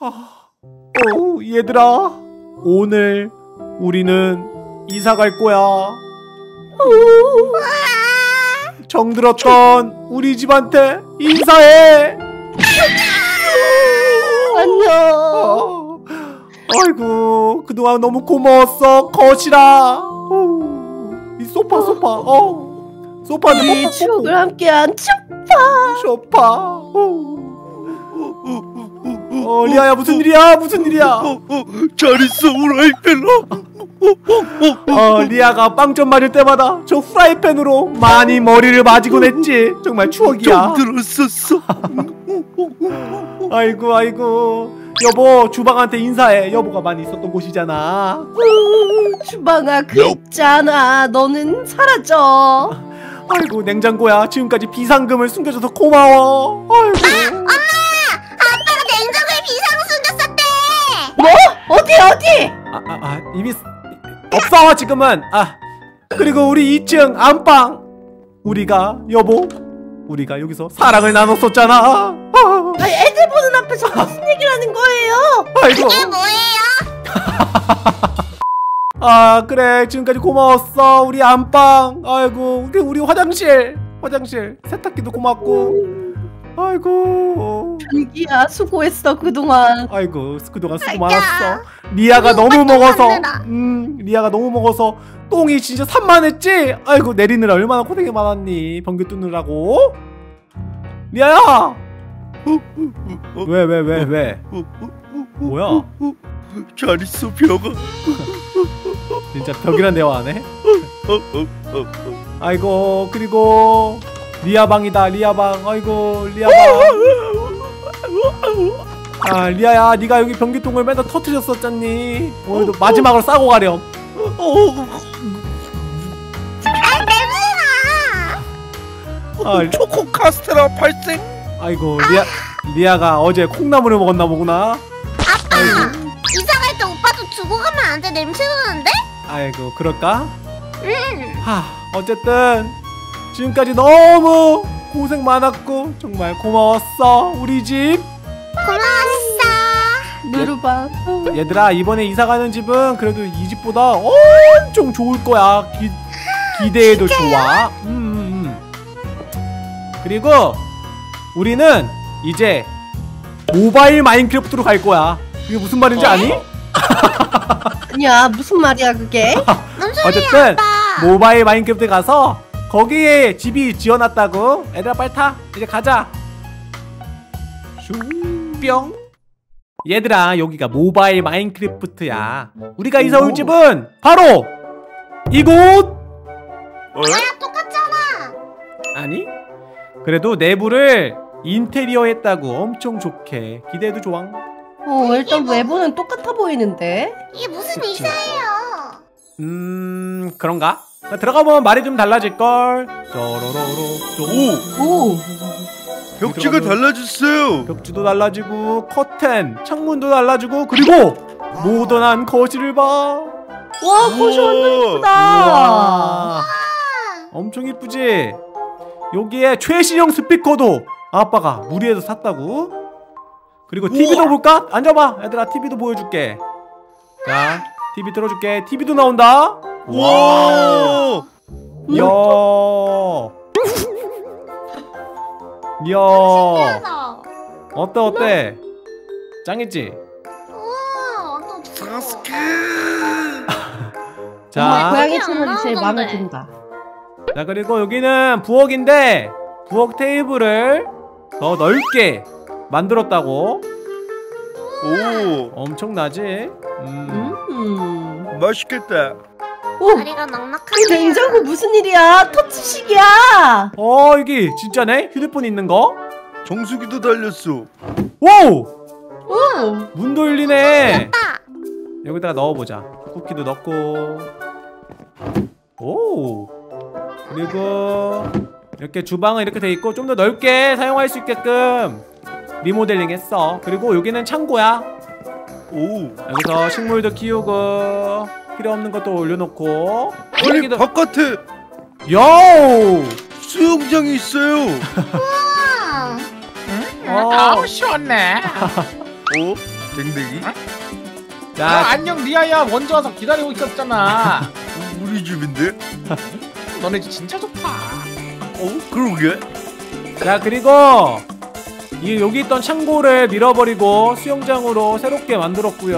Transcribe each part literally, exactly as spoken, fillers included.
어, 얘들아, 오늘 우리는 이사 갈 거야. 정들었던 우리 집한테 인사해. 안녕. 어, 아이고, 그동안 너무 고마웠어, 거실아. 어, 이 소파, 소파, 어, 소파는 이 추억을 함께한 소파. 소파. 어. 어, 리아야, 무슨 일이야? 무슨 일이야? 어, 어, 잘 있어, 후라이팬아. 어, 리아가 빵점 맞을 때마다 저 후라이팬으로 많이 머리를 맞이곤 했지. 정말 추억이야. 좀 들었었어. 아이고, 아이고. 여보, 주방한테 인사해. 여보가 많이 있었던 곳이잖아. 음, 주방아, 그랬잖아. 너는 사라져. 아이고, 냉장고야. 지금까지 비상금을 숨겨줘서 고마워. 아이고. 엄마! 아빠가 냉장고에 비상 숨겼었대! 뭐? 어디 어디? 아, 아, 아, 이미 없어, 지금은. 아, 그리고 우리 이 층 안방. 우리가, 여보, 우리가 여기서 사랑을 나눴었잖아. 아, 아, 애들 보는 앞에서 무슨 얘기를 하는 거예요? 아이고. 이게 뭐예요? 아, 그래, 지금까지 고마웠어. 우리 안방. 아이고, 우리, 우리 화장실. 화장실 세탁기도 고맙고. 아이고. 자기야, 수고했어 그동안. 아이고, 그동안 수고 자기야. 많았어. 리아가 우리 너무 오빠 똥 먹어서 만드나. 음 리아가 너무 먹어서 똥이 진짜 산만했지. 아이고, 내리느라 얼마나 고생이 많았니. 변기 뚫느라고. 리아야. 왜 왜 왜 왜? 뭐야? 잘 있어, 벽아. 진짜 벽이란 대화 안 해? 아이고, 그리고 리아 방이다. 리아 방. 아이고, 리아 방. 아, 리아야, 네가 여기 변기통을 맨날 터트렸었잖니. 오늘도 마지막으로 싸고 가렴. 아, 냄새나! 아, 초코 카스테라 발생. 아이고, 리아 리아가 어제 콩나물을 먹었나 보구나. 아빠! 이사갈 때 오빠도 두고 가면 안 돼? 냄새 나는데? 아이고, 그럴까? 응! 하, 어쨌든 지금까지 너무 고생 많았고 정말 고마웠어, 우리 집. 고마웠어! 누르방. 얘들아, 이번에 이사 가는 집은 그래도 이 집보다 엄청 좋을 거야. 기, 기대해도 좋아. 음, 음, 음. 그리고 우리는 이제 모바일 마인크래프트로 갈 거야. 그게 무슨 말인지 아니? 아니야, 무슨 말이야 그게? 뭔 소리야, 어쨌든 아빠! 모바일 마인크래프트 가서 거기에 집이 지어놨다고. 얘들아, 빨리 타. 이제 가자. 뿅. 얘들아, 여기가 모바일 마인크래프트야. 우리가 이사 올 집은 바로 이곳. 야, 똑같잖아! 아니, 그래도 내부를 인테리어 했다고. 엄청 좋게. 기대해도 좋아. 어, 일단 외부는 똑같아 보이는데. 이게 무슨 그치. 이사예요? 음, 그런가? 들어가보면 말이 좀 달라질걸. 쪼로로로. 오, 오. 벽지가 달라졌어요. 벽지도 달라지고 커튼, 창문도 달라지고, 그리고 모던한 거실을 봐. 와, 거실 완전 우와. 이쁘다. 우와, 엄청 이쁘지? 여기에 최신형 스피커도 아빠가 무리해서 샀다고. 그리고 티비도 볼까? 앉아봐, 얘들아. 티비도 보여줄게. 자, 티비 틀어줄게. 티비도 나온다. 와, 이야. 이야. 신기하다! 어때, 어때? 짱이지? 우와, 완전 사스케. 정말 자, 고양이 안 채널이 제일 마음에 나오던데. 든다. 자, 그리고 여기는 부엌인데 부엌 테이블을 더 넓게 만들었다고. 오, 엄청나지? 음. 음. 맛있겠다. 오, 다리가 이 넉넉하네요. 냉장고 무슨 일이야? 터치식이야. 어, 여기 진짜네? 휴대폰 있는 거? 정수기도 달렸어. 오! 오. 문도 열리네. 아빠! 여기다가 넣어보자. 쿠키도 넣고. 오. 그리고 이렇게 주방은 이렇게 돼 있고 좀 더 넓게 사용할 수 있게끔 리모델링 했어. 그리고 여기는 창고야. 오, 여기서 식물도 키우고 필요 없는 것도 올려놓고. 아니 여기도. 바깥에 요! 수영장이 있어요. 우와! 어. 아우 시원해. 어? 댕댕이? 아, 자, 안녕 리아야. 먼저 와서 기다리고 있었잖아. 우리 집인데? 너네 집 진짜 좋다. 어? 그러게? 자 그리고 이 여기 있던 창고를 밀어버리고 수영장으로 새롭게 만들었고요.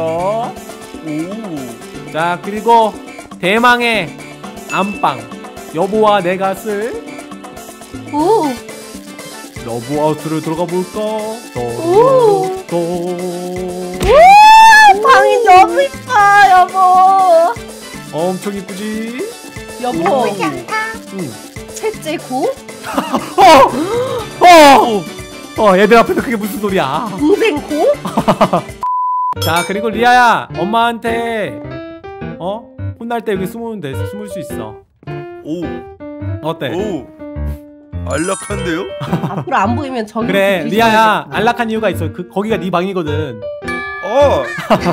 오. 자 그리고 대망의 안방 여보와 내가 쓸 오. 러브하우스를 들어가 볼까? 오. 또 우와, 방이 너무 이뻐, 여보. 엄청 이쁘지? 여보, 예쁘지 않다. 응. 셋째 고? 어! 어! 어 얘들 앞에서 그게 무슨 소리야? 동생 고? 자 그리고 리아야 엄마한테 어? 혼날 때 여기 숨으면 돼. 숨을 수 있어. 오. 어때? 오. 안락한데요? 앞으로 안 보이면 저기. 그래 리아야 안락한 이유가 있어. 그 거기가 네 방이거든. 어.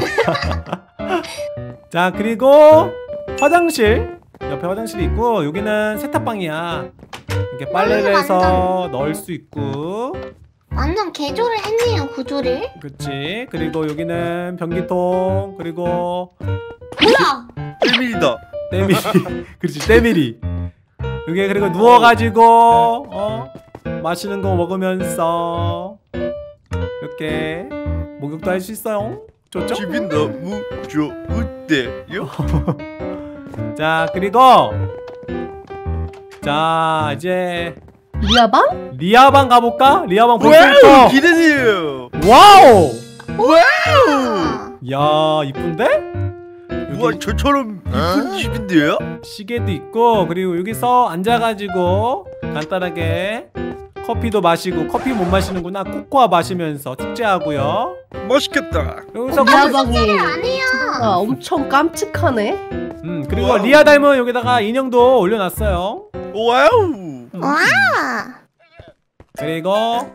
자 그리고 화장실 옆에 화장실이 있고 여기는 세탁방이야. 이렇게 빨래를 해서 넣을 수 있고 완전 개조를 했네요 구조를. 그치. 그리고 여기는 변기통 그리고 뭐야? 일밀이다. 때밀이 그렇지 때밀이 여기 그리고 누워가지고 어 맛있는 거 먹으면서 이렇게 목욕도 할 수 있어요. 좋죠? 집이 너무 좋은데요? 자 그리고 자 이제 리아방? 리아방 가볼까? 리아방 볼 수 와우! 있어. 기대돼요! 와우! 아, 야 이쁜데? 우와 여기 저처럼 이쁜 집인데요? 시계도 있고 그리고 여기서 앉아가지고 간단하게 커피도 마시고 커피 못 마시는구나. 코코아 마시면서 축제하고요. 맛있겠다. 여기서 커피 리아방이 아니야. 아, 엄청 깜찍하네. 음 그리고 와우. 리아 닮은 여기다가 인형도 올려놨어요. 와우! 와. 그리고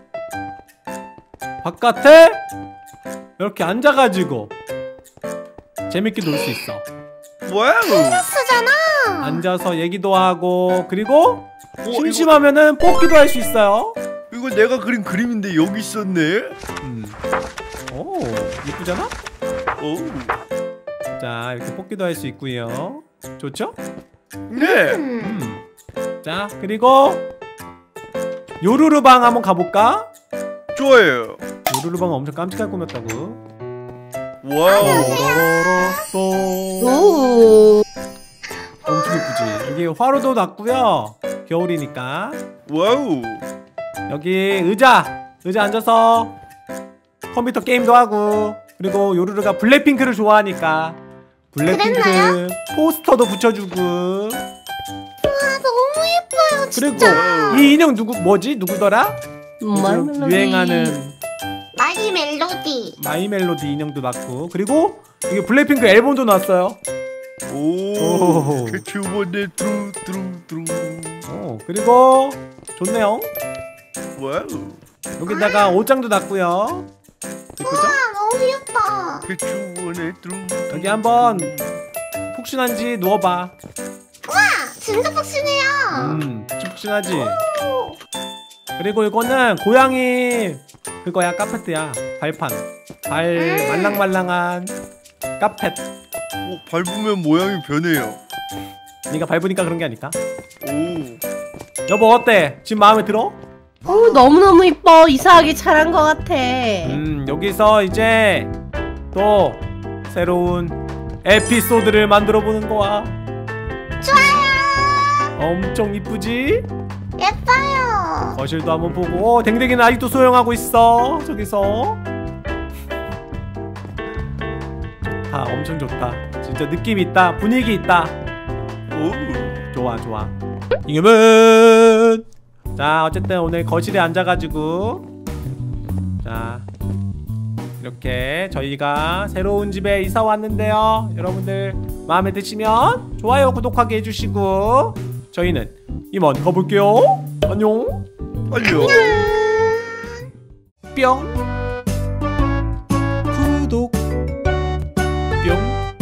바깥에 이렇게 앉아가지고 재밌게 놀 수 있어. 와우! 쓰잖아. 앉아서 얘기도 하고 그리고 어, 심심하면은 뽑기도 할 수 있어요. 이거, 이거 내가 그린 그림인데 여기 있었네? 음. 오 예쁘잖아? 오. 자 이렇게 뽑기도 할 수 있고요. 좋죠? 네! 음. 음. 자 그리고 요루루방 한번 가볼까? 좋아요. 요루루방 엄청 깜찍하게 꾸몄다고. 와우! 오. 엄청 예쁘지? 여기 화로도 놨고요. 겨울이니까. 와우! 여기 의자! 의자 앉아서 컴퓨터 게임도 하고 그리고 요루루가 블랙핑크를 좋아하니까 블랙핑크 그랬나요? 포스터도 붙여주고 아 너무 예뻐요 그리고 진짜. 이 인형 누구 뭐지? 누구더라? 마이멜로디. 요즘 유행하는 마이 멜로디. 마이 멜로디 인형도 놨고 그리고 여기 블랙핑크 앨범도 놨어요. 오! 오. 개추원의 뚜루 뚜루 뚜루. 어, 그리고 좋네요. 와우! 여기다가 옷장도 놨고요. 예쁘죠? 아 너무 예뻐. 개추원의 뚜루 뚜루. 여기 한번 푹신한지 누워봐. 와 진짜 푹신해요. 음, 푹신하지? 그리고 이거는 고양이 그거야 카페트야. 발판. 발 말랑말랑한 카펫. 오, 밟으면 모양이 변해요. 네가 밟으니까 그런 게 아닐까? 오. 여보 어때? 지금 마음에 들어? 오, 너무너무 이뻐. 이사하기 잘한 것 같아. 음 여기서 이제 또 새로운 에피소드를 만들어 보는 거야. 좋아요. 엄청 이쁘지? 예뻐요. 거실도 한번 보고. 어, 댕댕이는 아직도 소영하고 있어. 저기서. 좋다. 엄청 좋다. 진짜 느낌 있다. 분위기 있다. 오. 좋아 좋아. 이겨면. 자 어쨌든 오늘 거실에 앉아가지고 자 이렇게 저희가 새로운 집에 이사 왔는데요. 여러분들 마음에 드시면 좋아요 구독하기 해주시고 저희는 이만 가볼게요. 안녕. 안녕. 뿅. 구독. 뿅.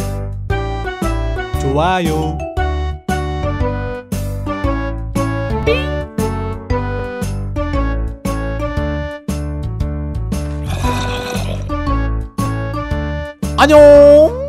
좋아요. 안녕.